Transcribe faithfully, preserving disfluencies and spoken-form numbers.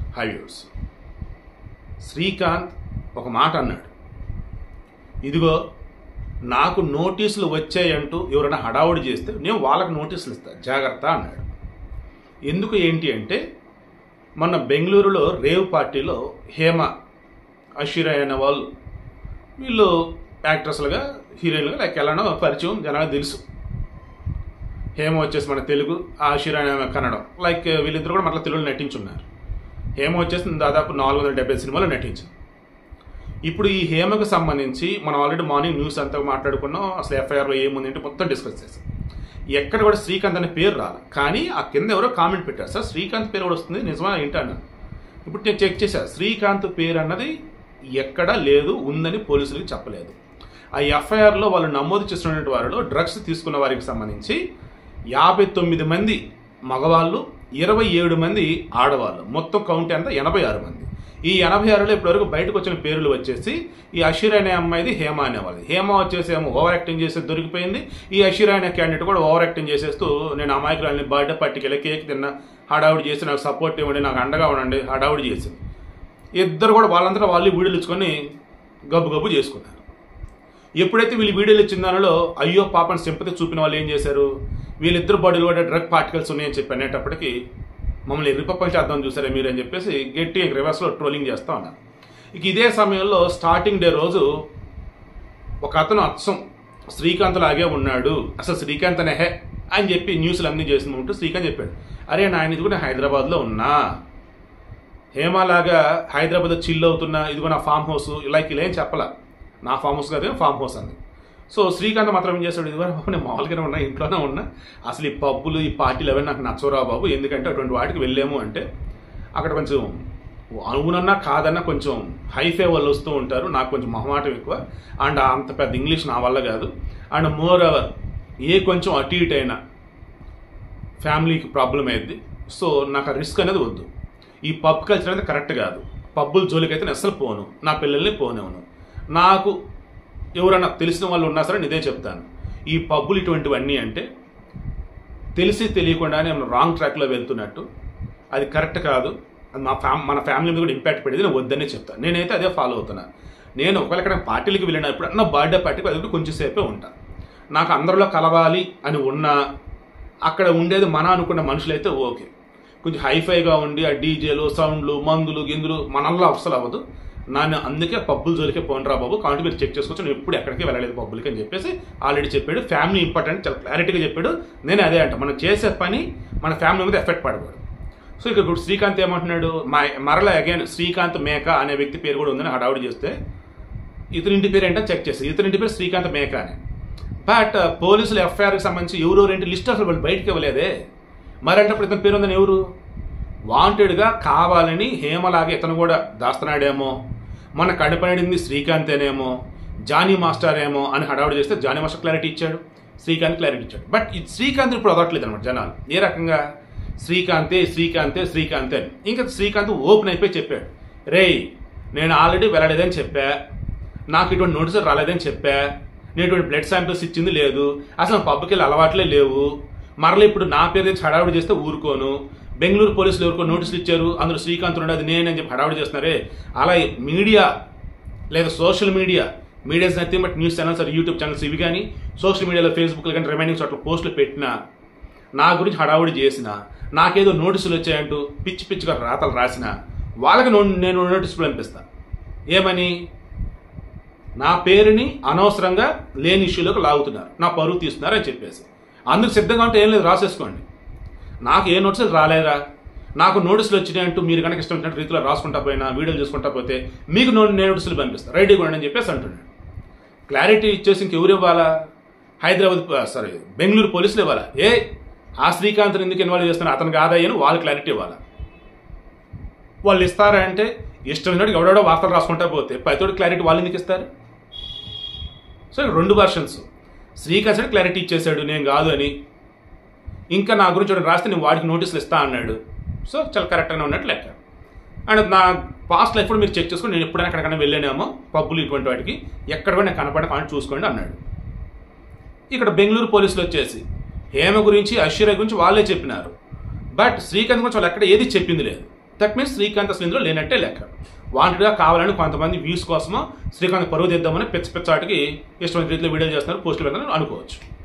హైవ్యూస్ శ్రీకాంత్ ఒక మాట అన్నాడు, ఇదిగో నాకు నోటీసులు వచ్చాయంటూ ఎవరైనా హడావుడి చేస్తే నేను వాళ్ళకి నోటీసులు ఇస్తాను జాగ్రత్త అన్నాడు. ఎందుకు ఏంటి అంటే మొన్న బెంగళూరులో రేవ్ పార్టీలో హేమ అషిరా అనే వాళ్ళు వీళ్ళు యాక్ట్రెస్లుగా హీరోయిన్లుగా లైక్ ఎలానో పరిచయం జనాలకు తెలుసు. హేమ వచ్చేసి మన తెలుగు, ఆ అషిరా అనే కన్నడం, లైక్ వీళ్ళిద్దరు కూడా మళ్ళీ తెలుగులో నటించున్నారు. హేమ వచ్చేసి దాదాపు నాలుగు వందల డెబ్బై సినిమాలు నటించింది. ఇప్పుడు ఈ హేమకు సంబంధించి మనం ఆల్రెడీ మార్నింగ్ న్యూస్ అంతా మాట్లాడుకున్నాం. అసలు ఎఫ్ఐఆర్లో ఏముంది అంటే మొత్తం డిస్కస్ చేసాం. ఎక్కడ కూడా శ్రీకాంత్ అనే పేరు రాలి, కానీ ఆ కింద ఎవరో కామెంట్ పెట్టారు, సార్ శ్రీకాంత్ పేరు కూడా వస్తుంది నిజమా ఏంటి అన్నాను. ఇప్పుడు నేను చెక్ చేశాను, శ్రీకాంత్ పేరు అన్నది ఎక్కడా లేదు, ఉందని పోలీసులకు చెప్పలేదు. ఆ ఎఫ్ఐఆర్లో వాళ్ళు నమోదు చేసినటువంటి వారిలో డ్రగ్స్ తీసుకున్న వారికి సంబంధించి యాభై తొమ్మిది మంది మగవాళ్ళు, ఇరవై ఏడు మంది ఆడవాళ్ళు, మొత్తం కౌంట్ అంతా ఎనభై ఆరు మంది. ఈ ఎనభై ఆరులో ఇప్పటివరకు బయటకు వచ్చిన పేర్లు వచ్చేసి ఈ అషిరా అనే అమ్మాయిది హేమ అనేవాళ్ళది. హేమ వచ్చేసి ఏమో ఓవర్ యాక్టింగ్ చేసి దొరికిపోయింది. ఈ అషిరా అనే క్యాండిడేట్ కూడా ఓవర్ యాక్టింగ్ చేసేస్తూ నేను అమాయకురాలని బర్త్డే పార్టీకి వెళ్ళి కేక్ తిన్నా, హడావుడి చేసి నాకు సపోర్ట్ ఇవ్వండి, నాకు అండగా ఉండండి, హడావుడి చేసింది. ఇద్దరు కూడా వాళ్ళంతా వాళ్ళు వీడియోలు ఇచ్చుకొని గబ్బు గబ్బు చేసుకున్నారు. ఎప్పుడైతే వీళ్ళు వీడియోలు ఇచ్చిన దానిలో అయ్యో పాపని సింపతి చూపిన వాళ్ళు ఏం చేశారు, వీళ్ళిద్దరు బాడీలో కూడా డ్రగ్ పార్టికల్స్ ఉన్నాయని చెప్పి అనేటప్పటికీ మమ్మల్ని ఎర్రిపప్పని చేద్దాం చూసారే మీరు అని చెప్పేసి గట్టి రివర్స్లో ట్రోలింగ్ చేస్తూ ఉన్నారు. ఇక ఇదే సమయంలో స్టార్టింగ్ డే రోజు ఒక అతను అచ్చం శ్రీకాంత్ లాగే ఉన్నాడు, అసలు శ్రీకాంత్ అనే హే అని చెప్పి న్యూస్లు అన్నీ చేసిన ఉంటూ శ్రీకాంత్ చెప్పాడు, అరే నాయన ఇదిగో నేను హైదరాబాద్లో ఉన్నా, హేమలాగా హైదరాబాద్లో చిల్ అవుతున్నా, ఇదిగో నా ఫామ్ హౌస్, ఇలా ఇలా ఏం చెప్పాల, నా ఫామ్ హౌస్ కాదు ఫామ్ హౌస్ అంది. సో శ్రీకాంత్ మాత్రం ఏం చేస్తాడు, ఇదివరకు బాబు నేను మామూలుగానే ఉన్నా, ఇంట్లోనే ఉన్నా, అసలు ఈ పబ్బులు ఈ పార్టీలు అవన్నీ నాకు నచ్చవురా బాబు, ఎందుకంటే అటువంటి వాటికి వెళ్ళాము అంటే అక్కడ కొంచెం అవునన్నా కాదన్నా కొంచెం హైఫై వాళ్ళు వస్తూ ఉంటారు, నాకు కొంచెం మొహమాటం ఎక్కువ, అండ్ అంత పెద్ద ఇంగ్లీష్ నా వల్ల కాదు, అండ్ మోర్ ఓవర్ ఏ కొంచెం అటు ఇటు అయినా ఫ్యామిలీకి ప్రాబ్లం అయ్యింది. సో నాకు ఆ రిస్క్ అనేది వద్దు, ఈ పబ్ కల్చర్ అనేది కరెక్ట్ కాదు, పబ్బుల జోలికి అయితే నేను అసలు పోను, నా పిల్లల్ని పోనేవును, నాకు ఎవరన్నా తెలిసిన వాళ్ళు ఉన్నా సరే ఇదే చెప్తాను, ఈ పబ్బులు ఇటువంటివన్నీ అంటే తెలిసి తెలియకుండానే మనం రాంగ్ ట్రాక్లో వెళ్తున్నట్టు, అది కరెక్ట్ కాదు, అది మా ఫ్యామ్ మన ఫ్యామిలీ మీద కూడా ఇంపాక్ట్ పడేది, నేను వద్దనే చెప్తాను. నేనైతే అదే ఫాలో అవుతున్నా. నేను ఒకవేళ ఇక్కడ పార్టీలకు వెళ్ళినప్పుడు అన్న బర్త్డే పార్టీకి అది కొంచెం సేపే ఉంటాను. నాకు అందరిలో కలవాలి అని ఉన్నా అక్కడ ఉండేది మన అనుకున్న మనుషులైతే ఓకే, కొంచెం హైఫైగా ఉండి ఆ డీజేలు సౌండ్లు మందులు గిందులు మనల్లో అసలు అవ్వదు. నన్ను అందుకే పబ్బుల జోలికే పోనరా బాబు, కాబట్టి మీరు చెక్ చేసుకోవచ్చు, నేను ఎప్పుడు ఎక్కడికి వెళ్ళలేదు పబ్బులకి అని చెప్పేసి ఆల్రెడీ చెప్పాడు. ఫ్యామిలీ ఇంపార్టెంట్ చాలా క్లారిటీగా చెప్పాడు. నేను అదే అంట, మనం చేసే పని మన ఫ్యామిలీ మీద ఎఫెక్ట్ పడకూడదు. సో ఇక్కడ ఇప్పుడు శ్రీకాంత్ ఏమంటున్నాడు, మా మరలా అగైన్ శ్రీకాంత్ మేక అనే వ్యక్తి పేరు కూడా ఉందని హడావుడి చేస్తే ఇతని ఇంటి పేరు ఏంటో చెక్ చేస్తే ఇతని ఇంటి పేరు శ్రీకాంత్ మేక అని. బట్ పోలీసులు ఎఫ్ఐఆర్కి సంబంధించి ఎవరెవరు ఏంటి లిస్ట్ అసలు వాళ్ళు బయటకు ఇవ్వలేదే, మరంటప్పుడు ఇతని పేరు ఉందని ఎవరు వాంటెడ్గా కావాలని హేమలాగా ఇతను కూడా దాస్తున్నాడేమో, మన కడపడింది శ్రీకాంత్ అనేమో, జానీ మాస్టర్ ఏమో అని హడావుడి చేస్తే జానీ మాస్టర్ క్లారిటీ ఇచ్చాడు, శ్రీకాంత్ క్లారిటీ ఇచ్చాడు. బట్ ఈ శ్రీకాంత్ ఇప్పుడు అదట్లేదు అనమాట జనాలు, ఏ రకంగా శ్రీకాంతే శ్రీకాంతే శ్రీకాంతే అని. ఇంకా శ్రీకాంత్ ఓపెన్ అయిపోయి చెప్పాడు, రే నేను ఆల్రెడీ వెళ్ళలేదని చెప్పా, నాకు ఇటువంటి నోటీసులు రాలేదని చెప్పా, నేను ఇటువంటి బ్లడ్ శాంపిల్స్ ఇచ్చింది లేదు, అసలు పబ్కి వెళ్ళి అలవాట్లే లేవు, మరలా ఇప్పుడు నా పేరు తెచ్చి హడావుడి చేస్తే ఊరుకోను, బెంగళూరు పోలీసులు ఎవరికో నోటీసులు ఇచ్చారు అందులో శ్రీకాంత్ ఉండేది నేనని చెప్పి హడావుడి చేస్తున్నారే. అలా మీడియా లేదా social media medias nothing but news channels or YouTube channels ఇవి కానీ సోషల్ మీడియాలో ఫేస్బుక్లో కానీ రిమైనింగ్ చోట్ల పోస్టులు పెట్టినా, నా గురించి హడావుడి చేసిన, నాకేదో నోటీసులు వచ్చాయంటూ పిచ్చి పిచ్చిగా రాతలు రాసిన వాళ్ళకి నేను నోటీసులు పంపిస్తాను. ఏమని, నా పేరుని అనవసరంగా లేని ఇష్యూలోకి లాగుతున్నారు, నా పరువు తీస్తున్నారు అని చెప్పేసి. అందుకు సిద్ధంగా ఉంటే ఏం లేదు, రాసేసుకోండి. నాకు ఏ నోటీసులు రాలేదా, నాకు నోటీసులు వచ్చినాయి అంటూ మీరు కనుక ఇష్టం వచ్చినట్టు రీతిలో రాసుకుంటా పోయినా వీడియోలు చేసుకుంటా పోతే మీకు నో నోటీసులు పంపిస్తారు, రెడీగా ఉండండి అని చెప్పేసి అంటున్నాడు. క్లారిటీ ఇచ్చేసి ఇంకెవరు ఇవ్వాలా, హైదరాబాద్ సారీ బెంగళూరు పోలీసులు ఇవ్వాలా, ఏ ఆ శ్రీకాంత్ని ఎందుకు ఇన్వాల్వ్ చేస్తున్నారు, అతనికి ఆదాయని వాళ్ళు క్లారిటీ ఇవ్వాలా. వాళ్ళు ఇస్తారా అంటే ఇష్టం వచ్చినట్టు ఎవడెవడో వార్తలు రాసుకుంటా పోతే పైతోటి క్లారిటీ వాళ్ళు ఎందుకు ఇస్తారు. సో రెండు వర్షన్స్, శ్రీకాంత్ క్లారిటీ ఇచ్చేసాడు నేను కాదు అని, ఇంకా నా గురించి రాస్తే నేను వాడికి నోటీసులు ఇస్తా అన్నాడు. సో చాలా కరెక్ట్గానే ఉన్నట్టు లెక్క. అండ్ నా పాస్ట్ లైఫ్ కూడా మీరు చెక్ చేసుకుని నేను ఎప్పుడైనా ఎక్కడికైనా వెళ్ళానేమో పబ్బులు ఇటువంటి వాటికి ఎక్కడ కూడా నేను కనపడిన కానీ చూసుకోండి అన్నాడు. ఇక్కడ బెంగళూరు పోలీసులు వచ్చేసి హేమ గురించి అషిరా గురించి వాళ్ళే చెప్పినారు, బట్ శ్రీకాంత్ గురించి వాళ్ళు ఎక్కడ ఏది చెప్పింది లేదు. దట్ మీన్స్ శ్రీకాంత్ అసలు ఇందులో లేనట్టే లెక్క. వాంటెడ్గా కావాలని కొంతమంది వ్యూస్ కోసమో శ్రీకాంత్ పరువు తెద్దామని పిచ్చ పిచ్చాటికి ఇష్టమైన రీతిలో వీడియోలు చేస్తున్నారు, పోస్టులు పెడతారని అనుకోవచ్చు.